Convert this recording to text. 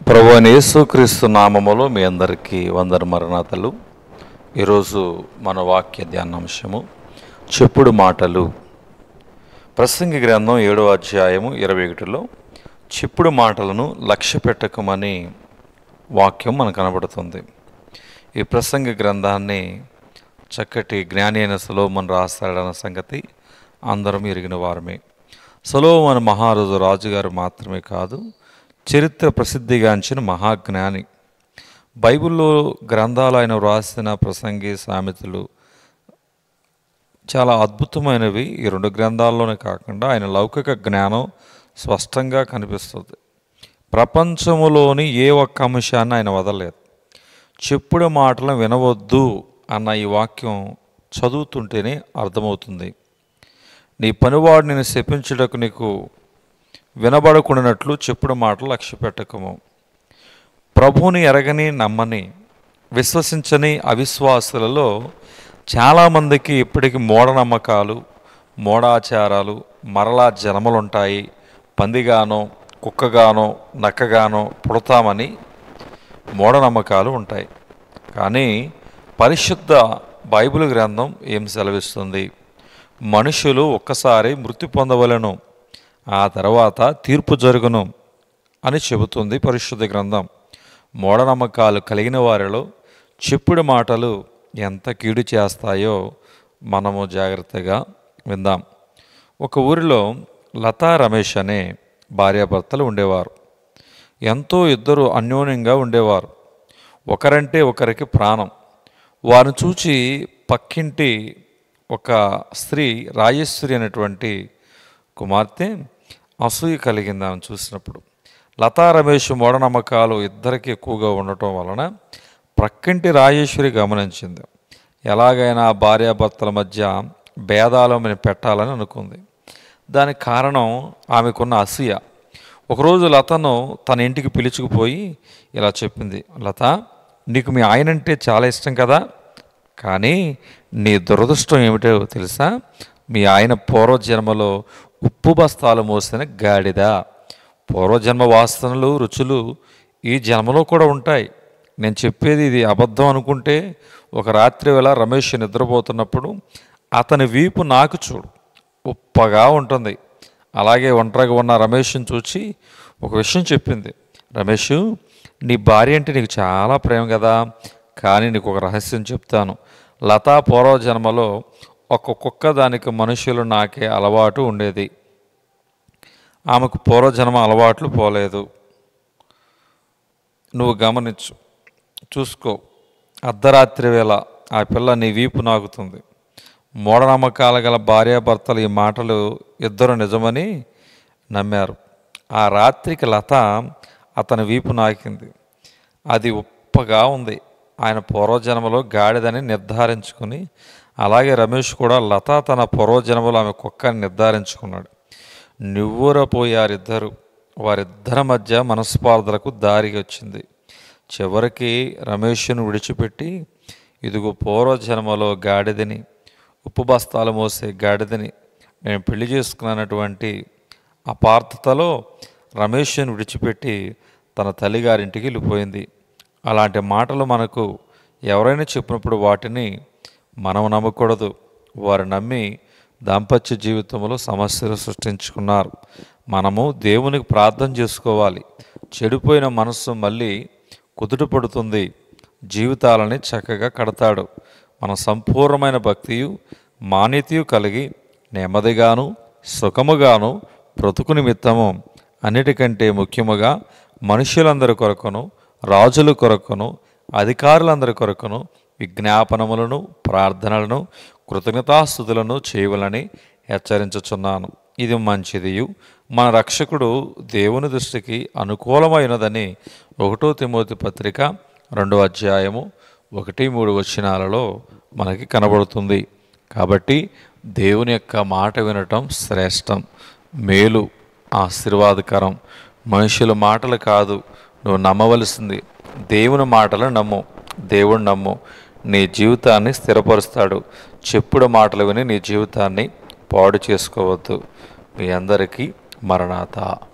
ప్రభువైన యేసుక్రీస్తు నామములో మీ అందరికీ మరణాతలు. ఈరోజు మన వాక్య ధ్యానాంశము చెప్పుడు మాటలు. ప్రసంగి గ్రంథం 7వ అధ్యాయము 21లో చెప్పుడు మాటలను లక్ష్య పెట్టకమని వాక్యం మనకు కనబడుతుంది. ఈ ప్రసంగి గ్రంథాన్ని చక్కటి జ్ఞాని అయిన సొలొమోను రాస్తాడన్న సంగతి అందరం ఎరిగిన వారమే. సొలొమోను రాజుగారు మాత్రమే కాదు, చరిత్ర ప్రసిద్ధిగాంచిన మహాజ్ఞాని. బైబిల్లో గ్రంథాలు ఆయన వ్రాసిన ప్రసంగి, సామెతలు చాలా అద్భుతమైనవి. ఈ రెండు గ్రంథాల్లోనే కాకుండా ఆయన లౌకిక జ్ఞానం స్పష్టంగా కనిపిస్తుంది. ప్రపంచములోని ఏ ఒక్క అంశాన్ని ఆయన వదలలేదు. చెప్పుడు మాటలను వినవద్దు అన్న ఈ వాక్యం చదువుతుంటేనే అర్థమవుతుంది. నీ పనివాడు నేను శపించుటకు నీకు వినబడకుండానట్లు చెప్పుడు మాటలు లక్ష్య పెట్టకము. ప్రభువుని ఎరగని, నమ్మని, విశ్వసించని అవిశ్వాసులలో చాలామందికి ఇప్పటికీ మూఢనమ్మకాలు, మూఢాచారాలు, మరలా జన్మలుంటాయి, పందిగానో కుక్కగానో నక్కగానో పుడతామని మూఢనమ్మకాలు ఉంటాయి. కానీ పరిశుద్ధ బైబిల్ గ్రంథం ఏం సెలవిస్తుంది? మనుషులు ఒక్కసారి మృతి పొందవలెను, ఆ తర్వాత తీర్పు జరుగును అని చెబుతుంది పరిశుద్ధ గ్రంథం. మూఢనమ్మకాలు కలిగిన వారిలో చెప్పుడు మాటలు ఎంత కీడు చేస్తాయో మనము జాగ్రత్తగా విందాం. ఒక ఊరిలో లతా, రమేష్ అనే భార్యాభర్తలు ఉండేవారు. ఎంతో ఇద్దరు అన్యోన్యంగా ఉండేవారు. ఒకరంటే ఒకరికి ప్రాణం. వారిని చూచి పక్కింటి ఒక స్త్రీ, రాజేశ్వరి అనేటువంటి కుమార్తె అసూయ కలిగింది ఆమెను చూసినప్పుడు. లతా, రమేష్ మూఢనమ్మకాలు ఇద్దరికి ఎక్కువగా ఉండటం వలన ప్రక్కింటి రాజేశ్వరి గమనించింది. ఎలాగైనా భార్యాభర్తల మధ్య భేదాలను పెట్టాలని అనుకుంది. దానికి కారణం ఆమెకున్న అసూయ. ఒకరోజు లతను తన ఇంటికి పిలుచుకుపోయి ఇలా చెప్పింది. లత, నీకు మీ ఆయనంటే చాలా ఇష్టం కదా, కానీ నీ దురదృష్టం ఏమిటో తెలుసా? మీ ఆయన పూర్వజన్మలో ఉప్పు బస్తాలు మోసిన గాడిద. పూర్వజన్మ వాసనలు, రుచులు ఈ జన్మలో కూడా ఉంటాయి. నేను చెప్పేది ఇది అబద్ధం అనుకుంటే, ఒక రాత్రి వేళ రమేష్ నిద్రపోతున్నప్పుడు అతని వీపు నాకు చూడు, ఉప్పగా ఉంటుంది. అలాగే ఒంటరిగా ఉన్న రమేష్ని చూచి ఒక విషయం చెప్పింది. రమేష్, నీ భార్య అంటే నీకు చాలా ప్రేమ కదా, కానీ నీకు ఒక రహస్యం చెప్తాను. లతా పూర్వజన్మలో ఒక కుక్క దానికి మనుషులు నాకే అలవాటు ఉండేది. ఆమెకు పూర్వజన్మ అలవాట్లు పోలేదు. నువ్వు గమనించు, చూసుకో. అర్ధరాత్రి వేళ ఆ పిల్ల నీ వీపు నాకుతుంది. మూఢనమ్మకాలు గల భార్యాభర్తలు ఈ మాటలు ఇద్దరు నిజమని నమ్మారు. ఆ రాత్రికి లత అతని వీపు నాకింది. అది ఉప్పగా ఉంది. ఆయన పూర్వజన్మలో గాడిదని నిర్ధారించుకుని, అలాగే రమేష్ కూడా లత తన పూర్వజన్మలో ఆమె కుక్కని నిర్ధారించుకున్నాడు. నివ్వెరపోయారిద్దరు. వారిద్దరి మధ్య మనస్పార్థలకు దారి వచ్చింది. చివరికి రమేష్ను విడిచిపెట్టి, ఇదిగో పూర్వజన్మలో గాడిదని, ఉప్పు బస్తాలు మోసే గాడిదని నేను పెళ్లి చేసుకున్నటువంటి అపార్థతలో రమేష్ను విడిచిపెట్టి తన తల్లిగారింటికి వెళ్ళిపోయింది. అలాంటి మాటలు మనకు ఎవరైనా చెప్పినప్పుడు వాటిని మనం నమ్మకూడదు. వారు నమ్మి దాంపత్య జీవితంలో సమస్యలు సృష్టించుకున్నారు. మనము దేవునికి ప్రార్థన చేసుకోవాలి. చెడిపోయిన మనస్సు మళ్ళీ కుదుటపడుతుంది, జీవితాలని చక్కగా కడతాడు. మన సంపూర్ణమైన భక్తియు మాన్యతయు కలిగి నెమ్మదిగాను సుఖముగాను బ్రతుకు నిమిత్తము, అన్నిటికంటే ముఖ్యముగా మనుషులందరి కొరకును, రాజుల కొరకును, అధికారులందరి కొరకును విజ్ఞాపనములను, ప్రార్థనలను, కృతజ్ఞతాస్తుతులను చేయవలని హెచ్చరించుచున్నాను. ఇది మంచిదియు మన రక్షకుడు దేవుని దృష్టికి అనుకూలమైనదని 1 తిమోతి పత్రిక 2వ అధ్యాయము 1-3 వచనాలలో మనకి కనబడుతుంది. కాబట్టి దేవుని యొక్క మాట వినటం శ్రేష్టం, మేలు, ఆశీర్వాదకరం. మనుషుల మాటలు కాదు నువ్వు నమ్మవలసింది. దేవుని మాటలు నమ్ము, దేవుడు నమ్ము. నీ జీవితాన్ని స్థిరపరుస్తాడు. చెప్పుడు మాటలు విని నీ జీవితాన్ని పాడు చేసుకోవద్దు. మీ అందరికీ మరణాత.